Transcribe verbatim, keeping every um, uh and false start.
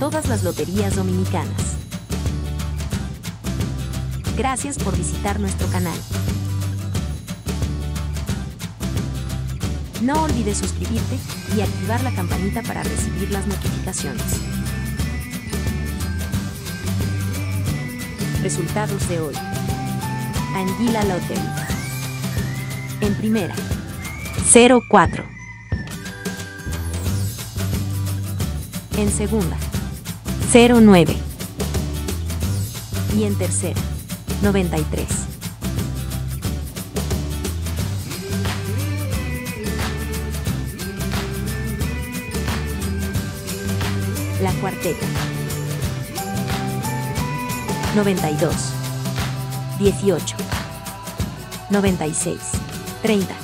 todas las loterías dominicanas. Gracias por visitar nuestro canal. No olvides suscribirte y activar la campanita para recibir las notificaciones. Resultados de hoy. Anguila Lottery. En primera, cero cuatro. En segunda, cero nueve. Y en tercera, noventa y tres. La cuarteta. noventa y dos, dieciocho, noventa y seis, treinta.